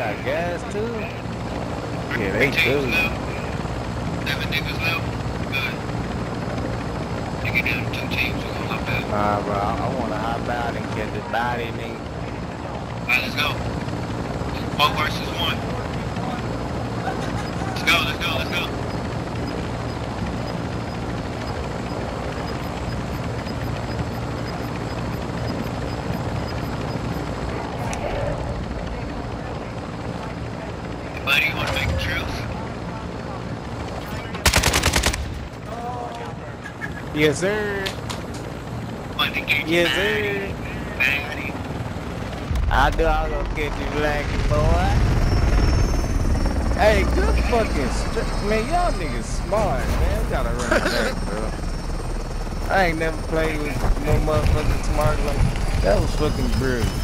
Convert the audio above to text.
got gas too? Yeah, they Teams do. left. 7 niggas left. Good. They get down to 2 teams. We're gonna hop out. Nah, bro, I wanna hop out and catch this body, nigga. Alright, let's go. 4 versus 1. Let's go, let's go, let's go. Buddy, you wanna make a truce? Yes, sir. Want to get Yes, you sir. Buddy. I knew I was gonna get you black, boy. Hey, good fucking man, y'all niggas smart, man. You gotta run back, bro. I ain't never played with no motherfucking smart like that. Was fucking brilliant.